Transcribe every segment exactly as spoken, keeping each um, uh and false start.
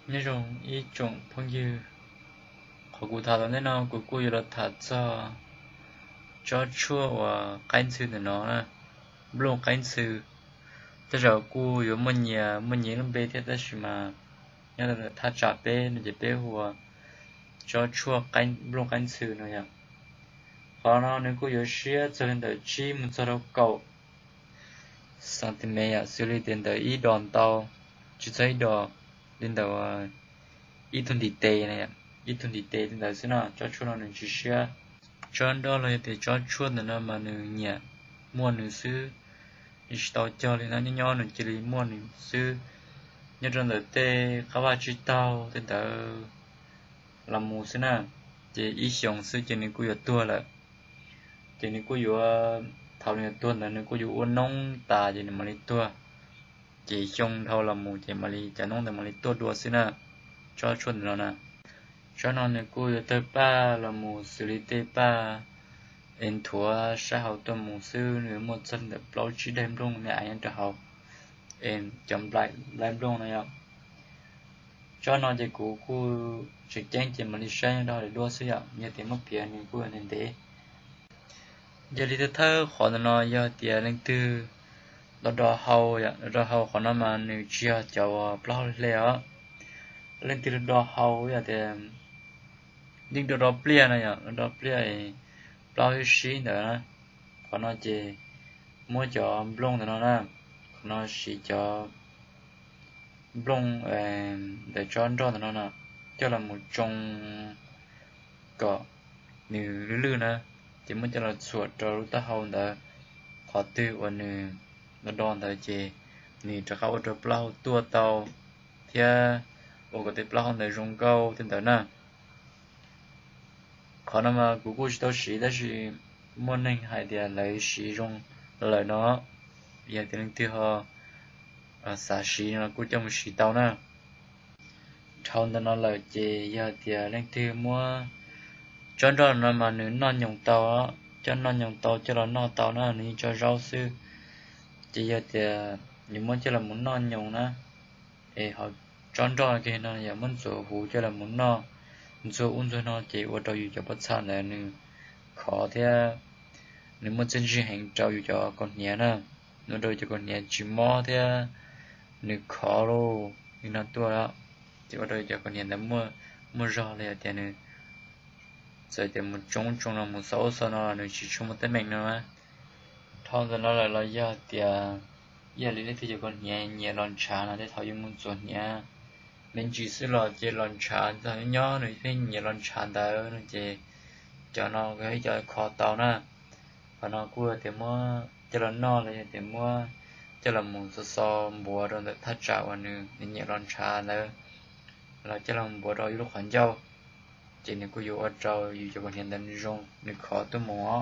nhớ trong ý trong phong như họ cụ thảo nên nó cụ cụ là thảo cho cho chua và canh sư thì nó nè luôn canh sư thế rồi cụ có mình nhà mình nhớ nó bé thế đó mà nhớ là thảo chả bé nó chỉ bé hoa cho chua canh luôn canh sư nữa nhá họ nó nếu cụ có xía cho nên đợi chi một số đâu cầu cm xử lý đến đợi ý đòn tàu chỉ thấy đòn đến đợi ít thun đi tê này ít thun đi tê đến đợi xí nào cho chua nó nên chỉ xía cho đó là để cho chua nó mà nó nhẹ mua nó xứ ít tàu cho nên nó nhỏ nó chỉ là mua nó xứ nhớ trong đợt tê các bạn chỉ tàu đến đợi làm mù xí nào chỉ ít xong xứ chỉ nên cúi tua lại chỉ nên cúi thầu nên tua là nên cúi uốn nông tà chỉ nên mà lấy tua chỉ xong thầu làm mù chỉ mà lấy chả nông thì mà lấy tua đua xí nào cho chua nó nè cho nó nên cúi tới ba là mù xử lý tê ba em thua xã hội tuần mù sư nếu một chân được lâu chỉ đem luôn này anh cho học em chậm lại đem luôn này ạ cho nó chỉ cũ cu chỉ tranh chỉ mà đi sang đó để đua sử dụng như tiền mất tiền thì cu nên thế giờ đi tới thơ họ nó giờ tiền lên từ đó đó hậu vậy đó hậu họ nó mà nếu chia cho bao lẻ lên từ đó hậu vậy thì nhưng đó đó plea này ạ đó plea bao nhiêu xí nữa còn nó chỉ mua cho blong thì nó nè nó chỉ cho blong để cho ăn cho thì nó nè cho là một trong cỏ nhiều lư lư nè chỉ muốn cho là chuột cho lúc ta hậu đã họ tiêu và nhiều nó đòn thời chỉ nhiều choเขาcho plau tua tàu thì ở cái plau để dùng câu thì đó nè còn nó mà cụ cụ chỉ tao xí đó chỉ muốn nên hay để lấy xí dùng lời nó giờ thì nên tiêu họ xả xí nó cũng trong xí tao nè thâu nó lời chỉ giờ thì nên tiêu mua cho đó nó mà nếu non nhung tao á cho non nhung tao cho nó non tao nó nên cho rau sư chỉ giờ thì những muốn cho là muốn non nhung nè thì họ cho đó cái nó giờ muốn sổ hú cho là muốn non rồi ôn rồi nó chỉ ở đâu cho bắt sản này nên khó thế nếu mà chân chỉ hành trâu cho con nhẹ nè nó đôi cho con nhẹ chỉ mò thế nếu khó luôn nhưng nó tua đó chỉ ở đây cho con nhẹ là mua mua rau này thì nên rồi thì một trong trong là một số số nó là chỉ trong một tấm mình nữa thằng rồi nó là là giờ thì giờ lấy thì cho con nhẹ nhẹ lon trà là để thao dùng một số nhẹ mình chỉ sử là chỉ lon trà cho nó nhỏ rồi thì nhiều lon trà đó nó chỉ cho nó cái cho khó tàu nè và nó cua thì mua cho nó no là thì mua cho là một số số bùa rồi để thắt chặt vào nữa nên nhiều lon trà nữa là cho là bùa rồi lúc khoản dâu chỉ nên cứ dùng ở trâu dùng cho con hiện đại dùng nên khó tôi mua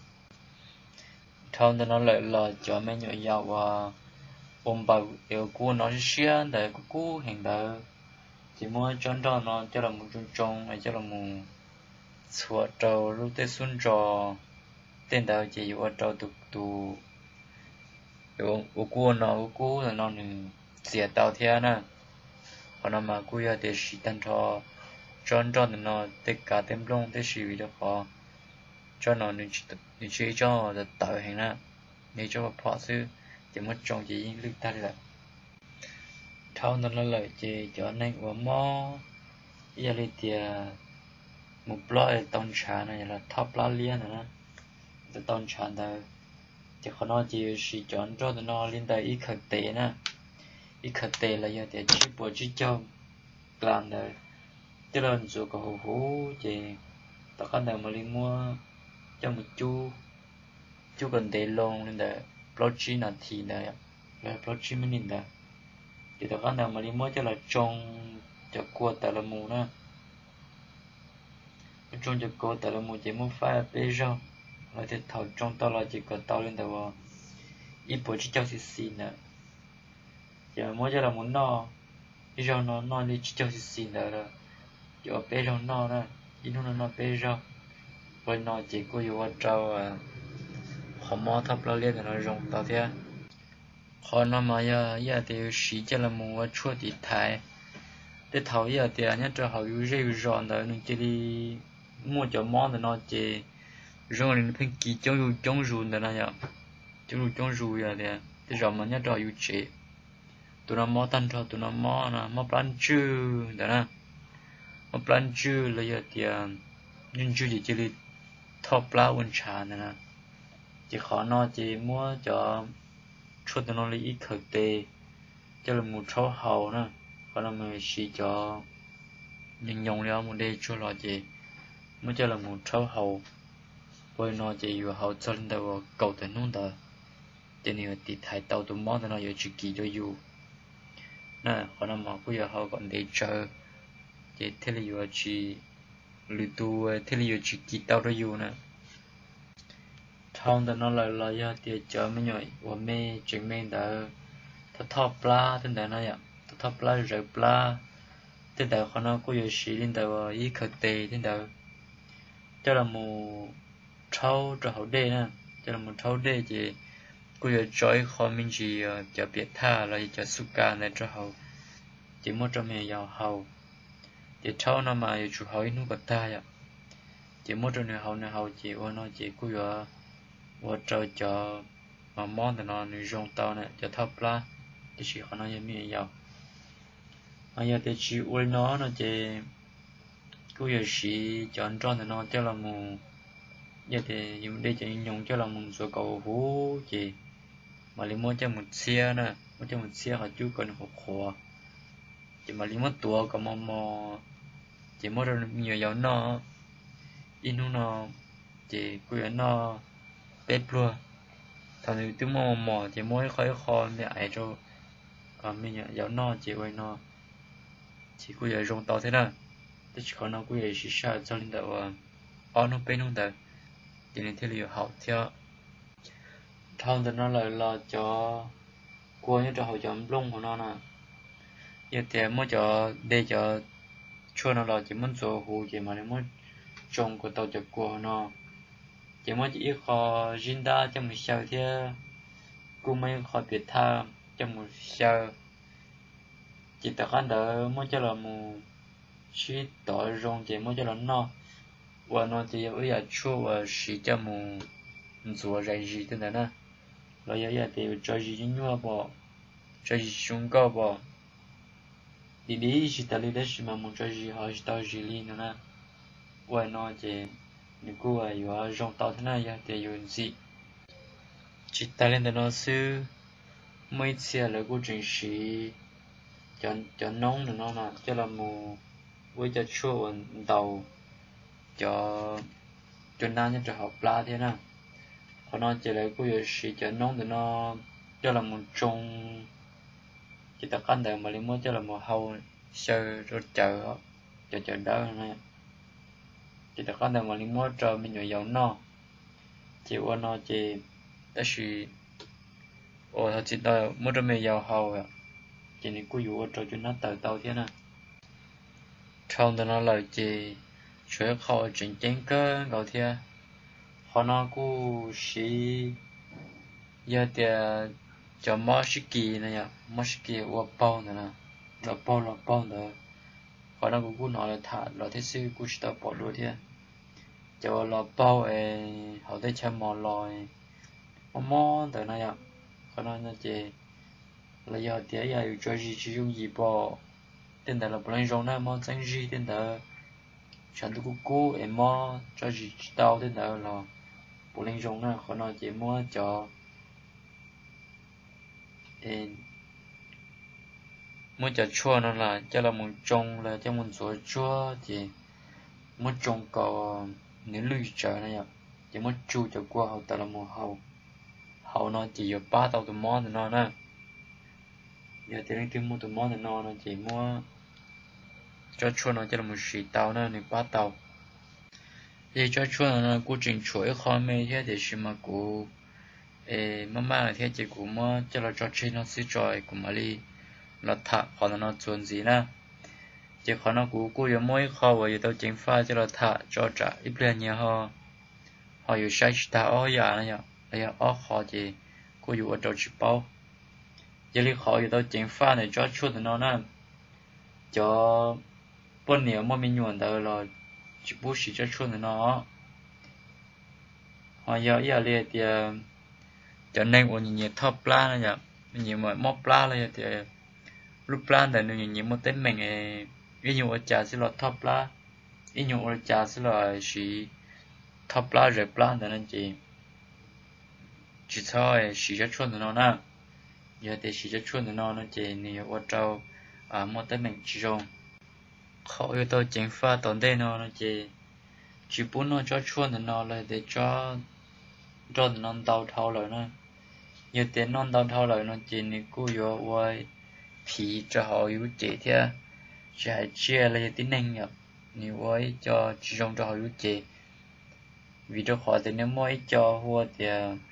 thằng nó lại là cho mấy nhỏ giàu và ôm bầu yêu cua nó xia để cua hiện đại chỉ mua chọn đó nó cho là một chung chung hay cho là một chuột trâu lúc tết xuân trò tên đạo chỉ ở trâu tụ tụ yêu cua nó cua là nó nên xịt tàu theo nè còn nó mà cua ya để xịt tan trò chọn đó nó tất cả tem lông để xịt vì đó họ cho nó nên nên chỉ cho là tạo hình nè nên cho họ sư chỉ mất trong chỉ những lực tay là thao nó lợi chỉ cho nên của mò giờ đi tiề một loại tông trà này là top lá liên nữa nè tông trà này chỉ có nó chỉ sử chọn cho nó liên tới ít khởi tệ nè ít khởi tệ là giờ thì chỉ bộ chỉ cho làm đời cho nên dù có hú hú chỉ tất cả đều mà đi mua cho một chú chú cần tệ luôn nên để blockchain là thì này là blockchain mới nhìn được thì tất cả nào mà đi mua cho là trong cho cua tại là mù nữa trong cho cua tại là mù chỉ muốn phải bê rau là thì thầu trong tao là chỉ cần tao lên đầu ít bộ chỉ cho xì xì nữa giờ mua cho là muốn no bê rau nó no đi chỉ cho xì xì nữa rồi giờ bê rau no nữa ít nó nó bê rau rồi nó chỉ có yêu trâu họ mua thấp lao lên nó rong tao thế họ nó mà giờ giờ thì sĩ cho là mua chua thì thái để thầu giờ thì nhớ cho họ yêu rêu ròn đó nên chỉ đi mua cho món thì nó chỉ rồi nên phải kỹ trong yêu trong rùn đó này trong yêu trong rùn giờ thì thì rồi mà nhớ cho yêu chế tụi nó mò tan cho tụi nó mò nè mò plan chư đó nè mò plan chư là giờ thì nhưng chư chỉ chỉ đi top lá quân trà nè chỉ khó nó chỉ mua cho cho tụi nó lấy ít thực tế cho là một số hậu nè còn là mình chỉ cho nhưng dùng ra một đây cho là gì mới cho là một số hậu bởi nó chỉ vừa hậu cho nên đâu cầu tới nông đời cho nên thì thái tàu tụi món nó giờ chỉ kỳ cho dù nè còn là mà bây giờ họ còn để chờ thì thế là giờ chỉ lựa tu thế là giờ chỉ kỳ tàu cho dù nè thông nó lại là giờ thì chờ mấy nhồi và mê chuyện mê đã thọ thọ pla thế này này ạ thọ thọ pla rồi pla thế này họ nó có giờ chỉ lên đầu ý khởi tề thế này cho là một trâu cho hậu đê nè cho là một trâu đê thì có giờ trói khó mình chỉ cho biệt tha là cho suka này cho hậu chỉ một trong mình giàu hậu thì trâu nó mà chủ hậu nó có ta ạ chỉ một trong người hậu này hậu chỉ ô nó chỉ có giờ ô trâu cho mà món thì nó nuôi rong tao này cho thấp la thì chỉ họ nói như mình giàu mà giờ thì chỉ uống nó nó chỉ cứ giờ chỉ chọn tròn thì nó cho là một giờ thì dùng đây chỉ dùng cho là một số cầu hú chỉ mà lấy mua cho một xe nè mua cho một xe họ chú cần hộp khóa chỉ mà lấy mất tua có mò mò chỉ mua được nhiều dầu nó in nó chỉ cứ nó bếp luôn thằng này tôi mò mò chỉ mua khói kho để ai cho còn mình nhận dầu nó chỉ quay nó chỉ cứ giờ rong tàu thế nào thì chỉ có nó cứ giờ chỉ sao cho lên đầu ở nó bên không được cho nên thế là học theo thông thì nó lại là cho cua như cho họ chọn lông của nó nè giờ thì mới cho để cho chua nó là chỉ muốn做hồ chỉ mà nếu muốn trồng của tàu cho cua nó chỉ mới chỉ khó riêng đa cho một sao thế cũng mấy khó biệt tha cho một sao chỉ tất cả đó mới cho là một chỉ tỏi rong chỉ mới cho là nó và nó thì bây giờ chua và chỉ cho một做人事的呢，老爷爷得做事情多不，做事情高不，弟弟是打理的是嘛，么做事好是到事里的呢，我那这你姑啊有啊用到的那也得有人事，只打理的那是每次来过真是，叫叫弄的那嘛，叫他们为叫出文到，叫叫那呢就好拉的呢。họ nói chỉ là cô giờ sĩ cho nông thì nó cho là một trong chỉ tất cả đều mà liên muốn cho là một hậu sơ rồi chờ chờ chờ đỡ này chỉ tất cả đều mà liên muốn cho mình nhồi dầu no chỉ qua nó chỉ đó là ồ thật chỉ đó muốn cho mình dầu hậu chỉ nên cô dụ cho chúng nó tự tàu thế này trong đó nó lời chỉ chuyện họ chỉnh chỉnh cơ gọi thế họ nói cô sĩ giờ thì cho mỏ sĩ kỳ này nhá mỏ sĩ kỳ và bao này nè là bao là bao nữa họ nói cô nói là thà là thế sư cô chỉ tập bỏ luôn thế cho là bao ấy họ thấy chơi mỏ lòi mỏ mỏ từ này nhá họ nói như thế là giờ thì giờ cho gì chỉ dùng gì bỏ tên là bỏ lên rong này mỏ chân gì tên là chẳng được cô cô em mỏ cho gì tao tên là bộ linh rong này họ nói chỉ mua cho mua cho chua nó là cho là một trồng là cho một số chua thì mua trồng có nếu lùi trở này ạ chỉ mua chu cho qua hậu tại là một hậu hậu nó chỉ có ba tàu từ món thì nó nè giờ thì nên mua từ món thì nó nó chỉ mua cho chua nó cho là một xí tàu nữa nên ba tàu thì cho chua nó cố trình chuỗi khó mê thế thì chỉ mà cố ê mà mà thế chỉ cố mà cho là cho chơi nó xí trọi cố mà đi nó thả họ nó chuẩn gì nè chỉ khó nó cố cố yếu mỗi khó và yếu tao chính pha cho là thả cho trả ít lên nhiều họ họ yếu sai chỉ thả ở nhà này nhở là ở họ chỉ cố yếu ở đâu chỉ bao chỉ li khó yếu tao chính pha này cho chua thì nó nè cho bốn nhiều mà mình nhuận tới là chỉ bút sĩ cho chuột nó họ giờ giờ liền thì cho nên của những top plan này nhỉ nhiều mà móc plan này thì lúc plan thì những những một tên mình ví dụ ở trả sẽ là top plan ví dụ ở trả sẽ là sĩ top plan rồi plan thì nên chỉ chỉ thôi sĩ cho chuột nó nè giờ thì sĩ cho chuột nó nó chỉ nhiều ở trâu à một tên mình chỉ dùng họ yêu tôi chính pha tổn đây nó nó chỉ chỉ muốn nó cho chuột nó là để cho cho nó đau thâu rồi nó nhiều tiền nó đau thâu rồi nó chỉ ni cô yo với phí cho họ yếu chế thế chỉ hay chia là tính năng nhập ni với cho chỉ dùng cho họ yếu chế vì cho họ thì nếu mới cho hoa thì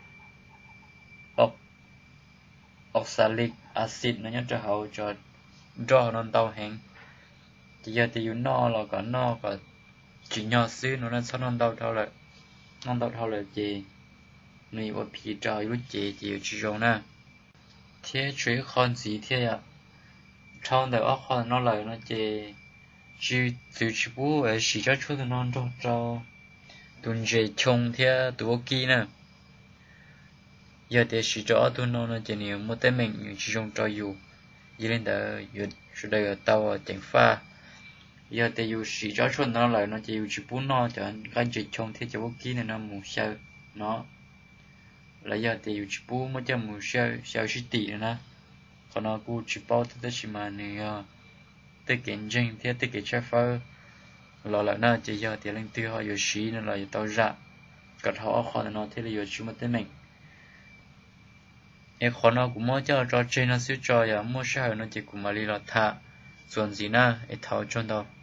oxalic acid nó nhớ cho họ cho cho nó đau hẹn thì giờ thì nó là có nó có chỉ nhỏ xíu nó nên sao nó đau thâu rồi nó đau thâu rồi gì mình ở phía trái lúc chế thì chỉ dùng nè thế chuyện con gì thế ạ trong đầu con nó lại nó chế chỉ từ chỉ bố ở chỉ cho chút nó cho cho tuần chế chung thế tụi kia nè giờ thì chỉ cho tụi nó nó chế nhiều một tên mình chỉ dùng cho dù giờ lên đó giờ sẽ đây ở tàu chẳng pha giờ thì dù chỉ cho chút nó lại nó chỉ chỉ bố nó cho cái chế chung thế cho kia này nó mù sâu nó là giờ thì chỉ bố mới cho mù sâu sâu chỉ tỉ nữa còn nó cũng chỉ bao tới chỉ mà này tới cái chân thì tới cái trái phơi là lại nó chỉ giờ thì lên tiêu họ giờ xí nó là tao ra cắt họ còn nó thì là giờ chỉ một tới mình em còn nó cũng mới cho cho trên nó xíu cho giờ mua sao nó chỉ cũng mà đi là thàส่วนgìนะไอ้เท่าจนเรา